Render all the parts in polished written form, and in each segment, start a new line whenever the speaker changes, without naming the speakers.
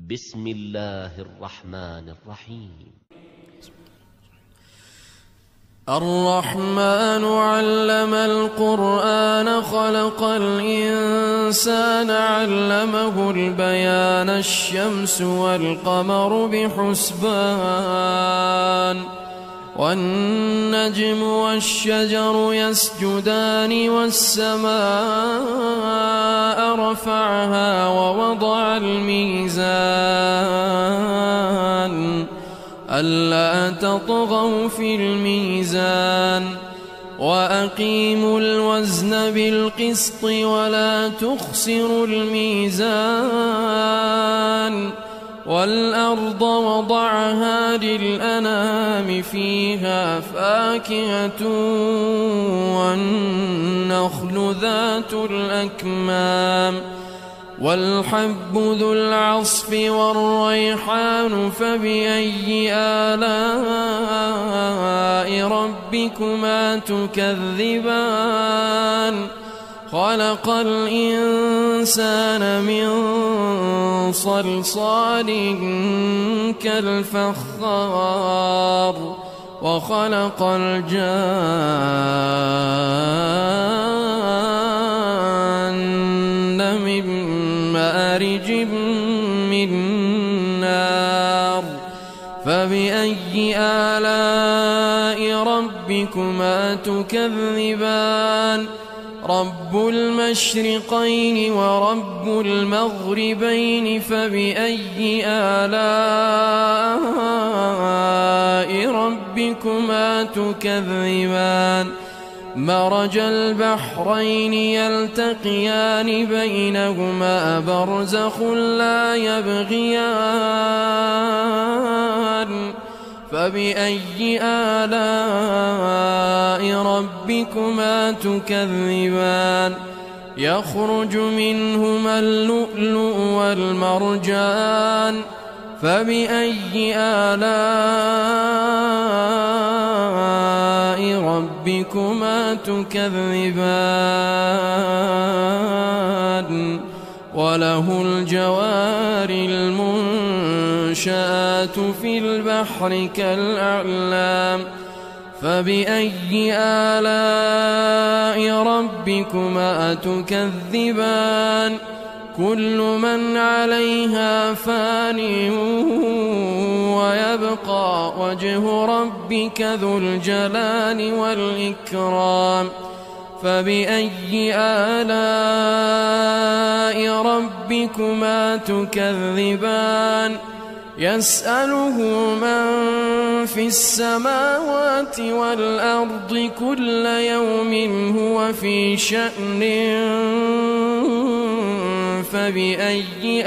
بسم الله الرحمن الرحيم.
الرحمن علم القرآن خلق الإنسان علمه البيان الشمس والقمر بحسبان والنجم والشجر يسجدان والسماء رفعها ووضع الميزان ألا تطغوا في الميزان وأقيموا الوزن بالقسط ولا تخسروا الميزان والأرض وضعها للأنام فيها فاكهة والنخل ذات الأكمام والحب ذو العصف والريحان فبأي آلاء ربكما تكذبان خلق الإنسان من صلصال كالفخار وخلق الجان من مارج من نار فبأي آلاء ربكما تكذبان رب المشرقين ورب المغربين فبأي آلاء ربكما تكذبان مرج البحرين يلتقيان بينهما برزخ لا يبغيان فبأي آلاء ربكما تكذبان يخرج منهما اللؤلؤ والمرجان فبأي آلاء ربكما تكذبان وله الجوار المنشآت في البحر كالأعلام فبأي آلاء ربكما تكذبان كل من عليها فان ويبقى وجه ربك ذو الجلال والإكرام فبأي آلاء ربكما تكذبان يسأله من في السماوات والأرض كل يوم هو في شأن فبأي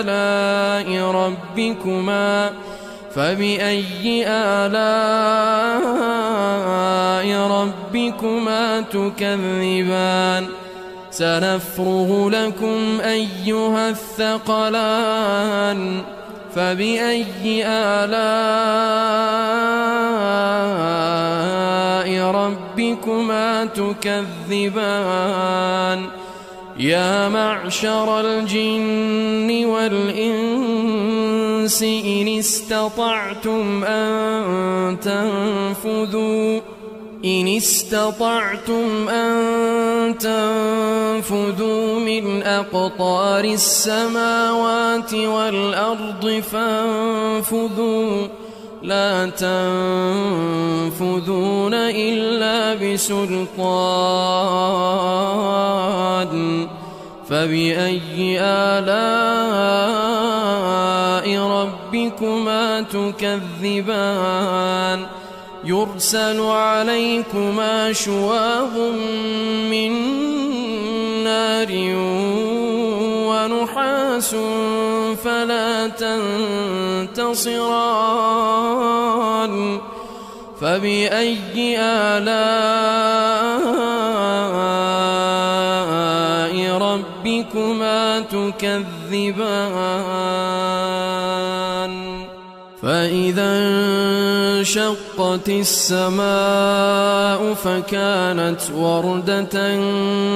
آلاء ربكما تكذبان سنفرغ لكم أيها الثقلان فبأي آلاء ربكما تكذبان يا معشر الجن والإنس إن استطعتم أن تنفذوا من أقطار السماوات والأرض فانفذوا لا تنفذون إلا بسلطان فبأي آلاء ربكما تكذبان يرسل عليكما شواظ من نار ونحاس فلا تنتصران فبأي آلاء ربكما تكذبان فإذا انشقت السماء فكانت وردة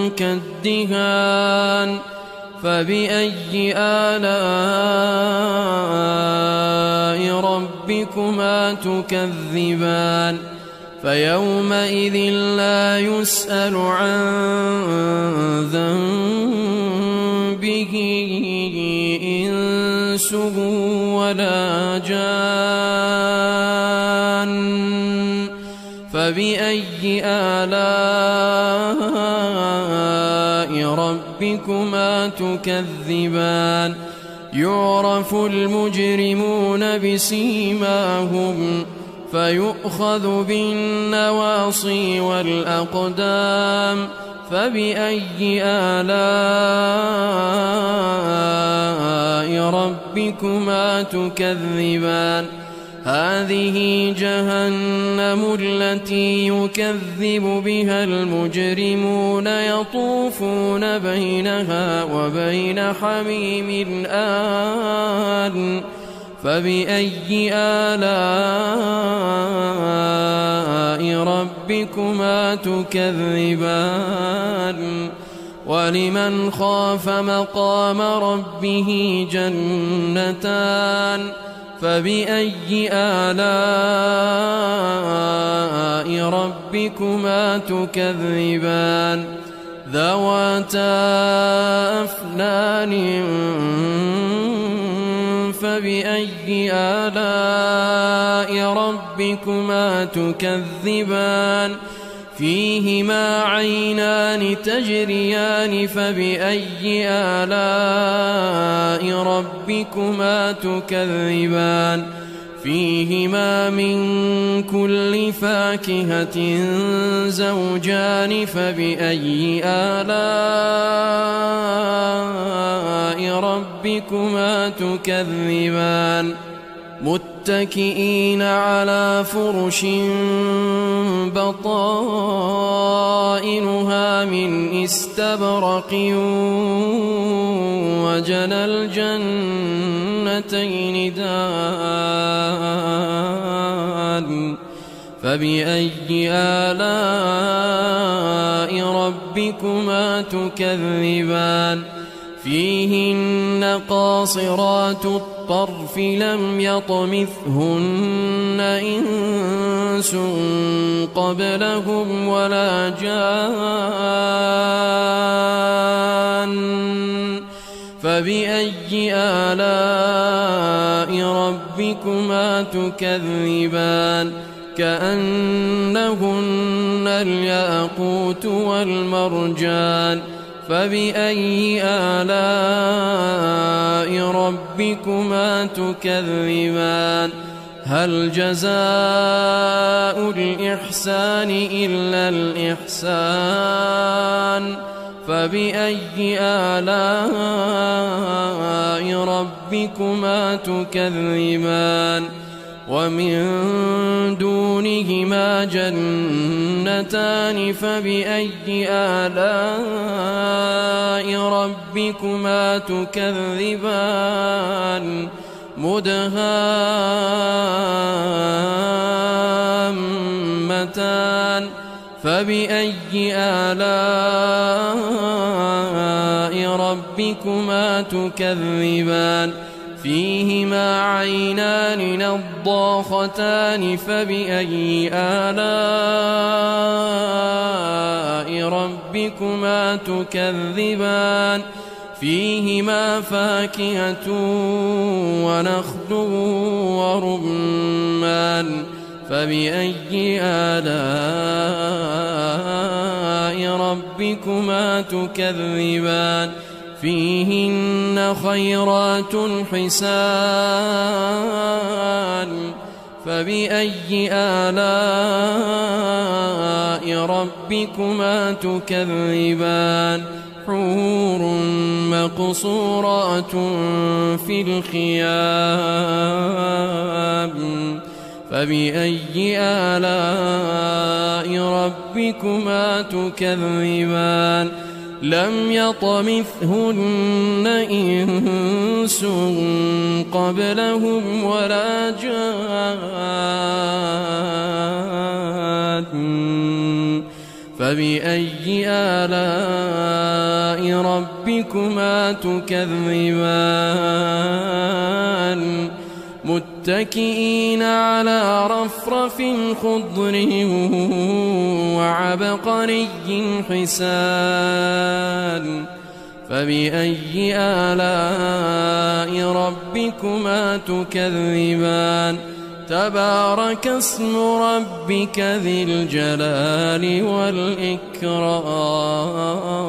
كالدهان فبأي آلاء ربكما تكذبان فيومئذ لا يسأل عن ذنبه إنس ولا جان فبأي آلاء ربكما تكذبان يعرف المجرمون بسيماهم فيؤخذ بالنواصي والأقدام فبأي آلاء ربكما تكذبان هذه جهنم التي يكذب بها المجرمون يطوفون بينها وبين حميم آن فبأي آلاء ربكما تكذبان ولمن خاف مقام ربه جنتان فبأي آلاء ربكما تكذبان ذواتا أفنان فبأي آلاء ربكما تكذبان فيهما عينان تجريان فبأي آلاء ربكما تكذبان فيهما من كل فاكهة زوجان فبأي آلاء ربكما تكذبان متكئين على فرش بطائنها من استبرق وجنى الجنتين دان فبأي آلاء ربكما تكذبان فيهن قاصرات الطرف لم يطمثهن إنس قبلهم ولا جان فبأي آلاء ربكما تكذبان كأنهن الياقوت والمرجان فبأي آلاء ربكما تكذبان هل جزاء الإحسان إلا الإحسان فبأي آلاء ربكما تكذبان ومن دونهما جنتان فبأي آلاء ربكما تكذبان مدهامتان فبأي آلاء ربكما تكذبان فيهما عينان نضاختان فبأي آلاء ربكما تكذبان فيهما فاكهة ونخل ورمان فبأي آلاء ربكما تكذبان فيهن خيرات حسان فبأي آلاء ربكما تكذبان حور مقصورات في الخيام فبأي آلاء ربكما تكذبان لم يطمثهن إنس قبلهم ولا جان فبأي آلاء ربكما تكذبان متكئين على رفرف خضر وعبقري حسان فبأي آلاء ربكما تكذبان تبارك اسم ربك ذي الجلال والإكرام